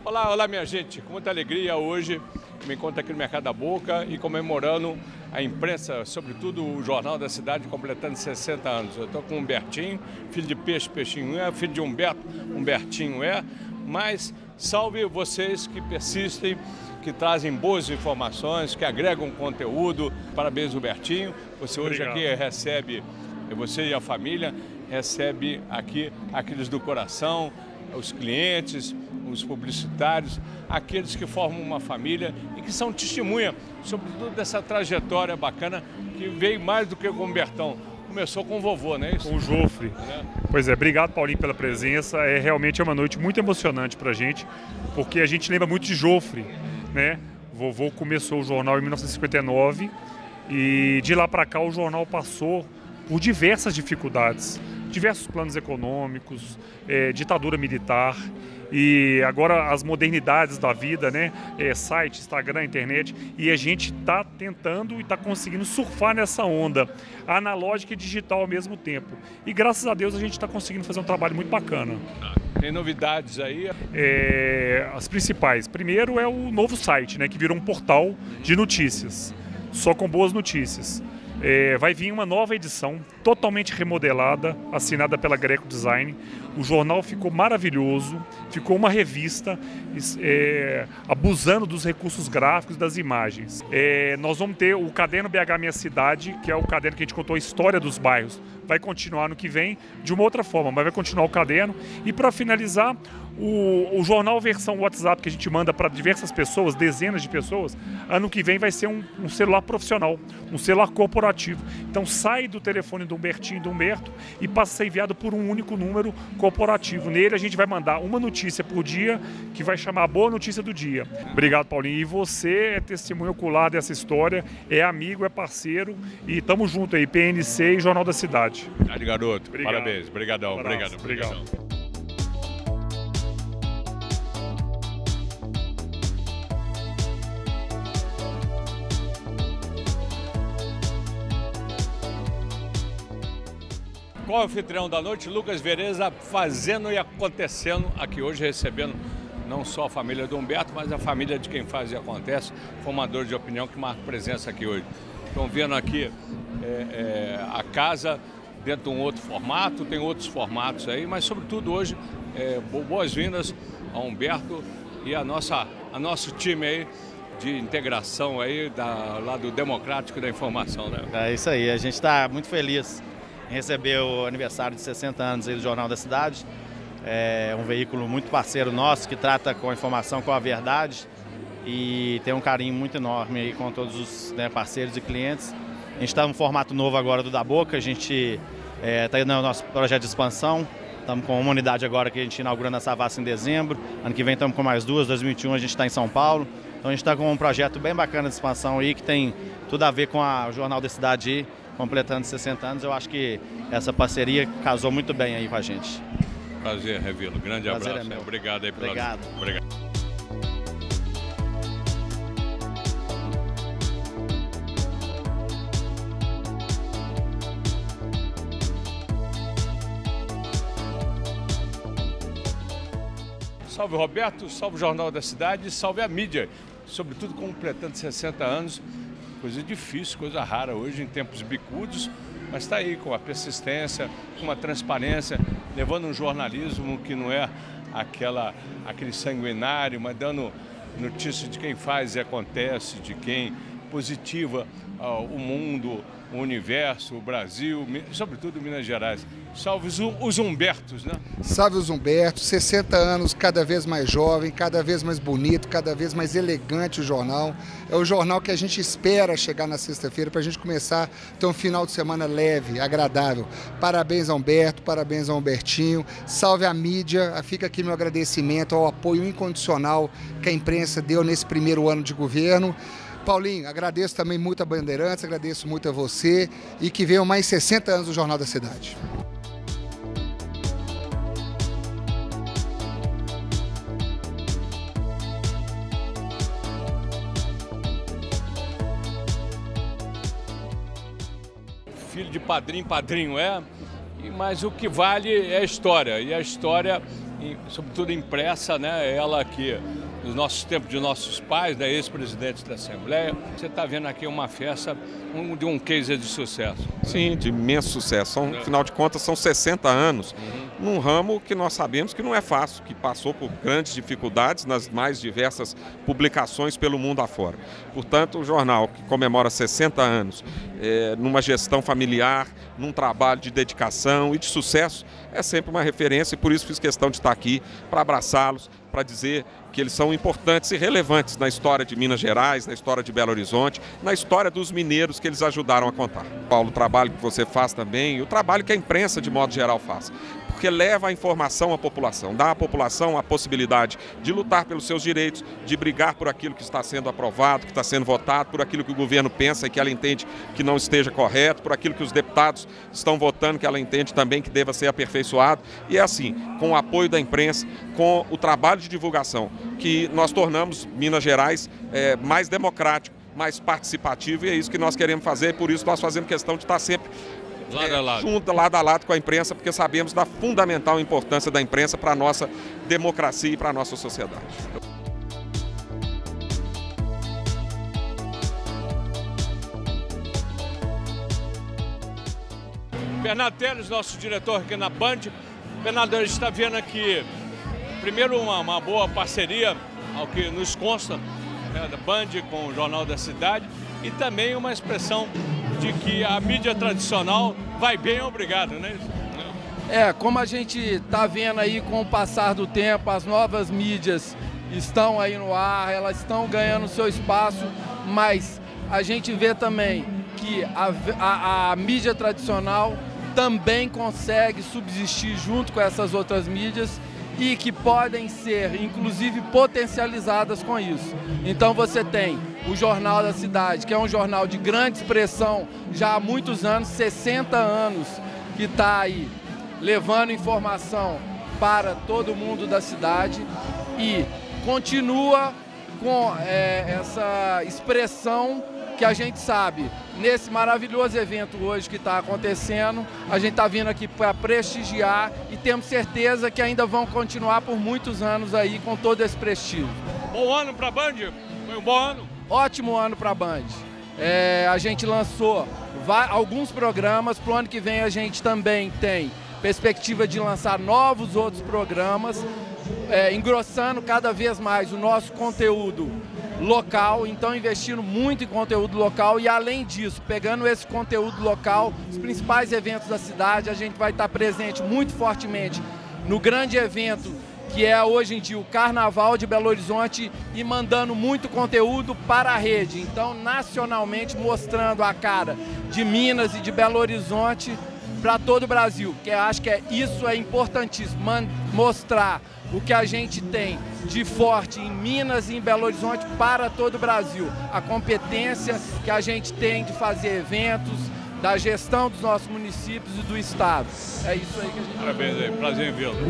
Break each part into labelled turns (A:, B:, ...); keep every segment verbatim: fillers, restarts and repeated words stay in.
A: Olá, olá minha gente, com muita alegria hoje me encontro aqui no Mercado da Boca e comemorando a imprensa, sobretudo o Jornal da Cidade, completando sessenta anos. Eu estou com o Humbertinho, filho de Peixe, Peixinho é, filho de Humberto, Humbertinho é, mas salve vocês que persistem, que trazem boas informações, que agregam conteúdo. Parabéns, Humbertinho. Você hoje Obrigado. Aqui recebe, você e a família, recebe aqui aqueles do coração, os clientes, os publicitários, aqueles que formam uma família e que são testemunha, sobretudo dessa trajetória bacana que veio mais do que com o Humbertão. Começou com o vovô, não é isso?
B: Com o Jofre. É. Pois é, obrigado, Paulinho, pela presença. É realmente uma noite muito emocionante pra gente, porque a gente lembra muito de Jofre, né? O vovô começou o jornal em mil novecentos e cinquenta e nove e de lá para cá o jornal passou por diversas dificuldades, diversos planos econômicos, é, ditadura militar e agora as modernidades da vida, né? É, site, Instagram, internet, e a gente está tentando e está conseguindo surfar nessa onda analógica e digital ao mesmo tempo. E graças a Deus a gente está conseguindo fazer um trabalho muito bacana.
A: Tem novidades aí?
B: É, as principais. Primeiro é o novo site, né, que virou um portal de notícias, só com boas notícias. É, vai vir uma nova edição, totalmente remodelada, assinada pela Greco Design. O jornal ficou maravilhoso, ficou uma revista, é, abusando dos recursos gráficos das imagens. É, nós vamos ter o caderno B H Minha Cidade, que é o caderno que a gente contou a história dos bairros. Vai continuar no que vem de uma outra forma, mas vai continuar o caderno. E para finalizar, o, o jornal versão WhatsApp que a gente manda para diversas pessoas, dezenas de pessoas, ano que vem vai ser um, um celular profissional, um celular corporativo. Então sai do telefone do Humbertinho e do Humberto e passa a ser enviado por um único número corporativo. Nele a gente vai mandar uma notícia por dia, que vai chamar a boa notícia do dia. Obrigado, Paulinho. E você é testemunho ocular dessa história, é amigo, é parceiro e tamo junto aí, P N C e Jornal da Cidade.
A: Aí, garoto. Obrigado. Parabéns. Obrigadão. Obrigado. Obrigado. Com o anfitrião da noite, Lucas Vereza, fazendo e acontecendo aqui hoje, recebendo não só a família do Humberto, mas a família de quem faz e acontece, formador de opinião que marca presença aqui hoje. Estão vendo aqui é, é, a casa dentro de um outro formato, tem outros formatos aí, mas sobretudo hoje, é, boas-vindas ao Humberto e a nossa, a nosso time aí de integração aí da, lá do Democrático da Informação, né?
C: É isso aí, a gente está muito feliz em receber o aniversário de sessenta anos aí do Jornal da Cidade. É um veículo muito parceiro nosso que trata com a informação, com a verdade e tem um carinho muito enorme aí com todos os, né, parceiros e clientes. A gente está num formato novo agora do Da Boca, a gente está é, indo no nosso projeto de expansão, estamos com uma unidade agora que a gente inaugura na Savassi em dezembro, ano que vem estamos com mais duas, dois mil e vinte e um a gente está em São Paulo, então a gente está com um projeto bem bacana de expansão aí que tem tudo a ver com a, o Jornal da Cidade aí, completando sessenta anos, eu acho que essa parceria casou muito bem aí com a gente.
A: Prazer, Revilo, grande
C: Prazer
A: abraço,
C: é meu.
A: Obrigado aí pela...
C: Obrigado.
A: Obrigado. Salve Roberto, salve o Jornal da Cidade, salve a mídia, sobretudo completando sessenta anos, coisa difícil, coisa rara hoje em tempos bicudos, mas está aí com a persistência, com a transparência, levando um jornalismo que não é aquela, aquele sanguinário, mas dando notícia de quem faz e acontece, de quem positiva uh, o mundo, o universo, o Brasil, sobretudo Minas Gerais. Salve os Humbertos, né?
D: Salve os Humbertos, sessenta anos, cada vez mais jovem, cada vez mais bonito, cada vez mais elegante o jornal. É o jornal que a gente espera chegar na sexta-feira para a gente começar a ter um final de semana leve, agradável. Parabéns ao Humberto, parabéns ao Humbertinho. Salve a mídia, fica aqui meu agradecimento ao apoio incondicional que a imprensa deu nesse primeiro ano de governo. Paulinho, agradeço também muito a Bandeirantes, agradeço muito a você e que venham mais sessenta anos do Jornal da Cidade.
A: Filho de padrinho, padrinho é, mas o que vale é a história, e a história sobretudo impressa, né? Ela que, nos nossos tempos de nossos pais, né, ex-presidentes da Assembleia, você está vendo aqui uma festa um, de um case de sucesso.
E: Sim, de imenso sucesso. São, afinal de contas, são sessenta anos uhum. num ramo que nós sabemos que não é fácil, que passou por grandes dificuldades nas mais diversas publicações pelo mundo afora. Portanto, o jornal que comemora sessenta anos, é, numa gestão familiar, num trabalho de dedicação e de sucesso, é sempre uma referência e por isso fiz questão de estar aqui para abraçá-los, para dizer que eles são importantes e relevantes na história de Minas Gerais, na história de Belo Horizonte, na história dos mineiros que eles ajudaram a contar. Paulo, o trabalho que você faz também e o trabalho que a imprensa, de modo geral, faz. Porque leva a informação à população, dá à população a possibilidade de lutar pelos seus direitos, de brigar por aquilo que está sendo aprovado, que está sendo votado, por aquilo que o governo pensa e que ela entende que não esteja correto, por aquilo que os deputados estão votando, que ela entende também que deva ser aperfeiçoado. E é assim, com o apoio da imprensa, com o trabalho de divulgação, que nós tornamos Minas Gerais é, mais democrático, mais participativo, e é isso que nós queremos fazer, por isso nós fazemos questão de estar sempre
A: lado a lado.
E: junto, lado a lado com a imprensa, porque sabemos da fundamental importância da imprensa para a nossa democracia e para a nossa sociedade.
A: Bernardo Teles, nosso diretor aqui na Band. Bernardo, a gente está vendo aqui, primeiro, uma, uma boa parceria, ao que nos consta, né, da Band com o Jornal da Cidade, e também uma expressão de que a mídia tradicional vai bem, obrigado, né?
F: É, como a gente está vendo aí com o passar do tempo, as novas mídias estão aí no ar, elas estão ganhando seu espaço, mas a gente vê também que a, a, a mídia tradicional também consegue subsistir junto com essas outras mídias e que podem ser, inclusive, potencializadas com isso. Então você tem o Jornal da Cidade, que é um jornal de grande expressão já há muitos anos, sessenta anos, que está aí levando informação para todo mundo da cidade e continua com é, essa expressão que a gente sabe, nesse maravilhoso evento hoje que está acontecendo, a gente está vindo aqui para prestigiar e temos certeza que ainda vão continuar por muitos anos aí com todo esse prestígio.
A: Bom ano para a Band? Foi um bom ano?
F: Ótimo ano para a Band. É, a gente lançou alguns programas, para o ano que vem a gente também tem perspectiva de lançar novos outros programas, é, engrossando cada vez mais o nosso conteúdo local, então investindo muito em conteúdo local e, além disso, pegando esse conteúdo local, os principais eventos da cidade, a gente vai estar presente muito fortemente no grande evento que é hoje em dia o Carnaval de Belo Horizonte e mandando muito conteúdo para a rede, então nacionalmente mostrando a cara de Minas e de Belo Horizonte para todo o Brasil, que eu acho que é, isso é importantíssimo, mostrar o que a gente tem de forte em Minas e em Belo Horizonte para todo o Brasil. A competência que a gente tem de fazer eventos, da gestão dos nossos municípios e do Estado. É isso aí que a gente...
A: Parabéns aí, prazer em vê-lo.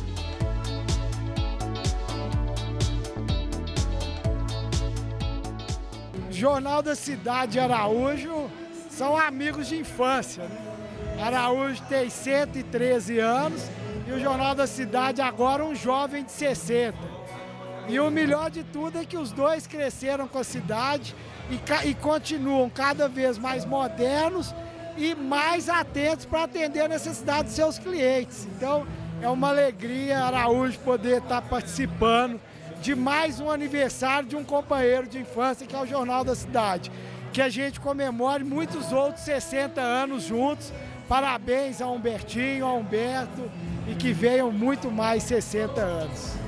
G: Jornal da Cidade Araújo são amigos de infância, né? Araújo tem cento e treze anos e o Jornal da Cidade agora um jovem de sessenta. E o melhor de tudo é que os dois cresceram com a cidade e, e continuam cada vez mais modernos e mais atentos para atender a necessidade de seus clientes. Então é uma alegria Araújo poder estar participando de mais um aniversário de um companheiro de infância que é o Jornal da Cidade. Que a gente comemore muitos outros sessenta anos juntos. Parabéns a Humbertinho, a Humberto e que venham muito mais sessenta anos.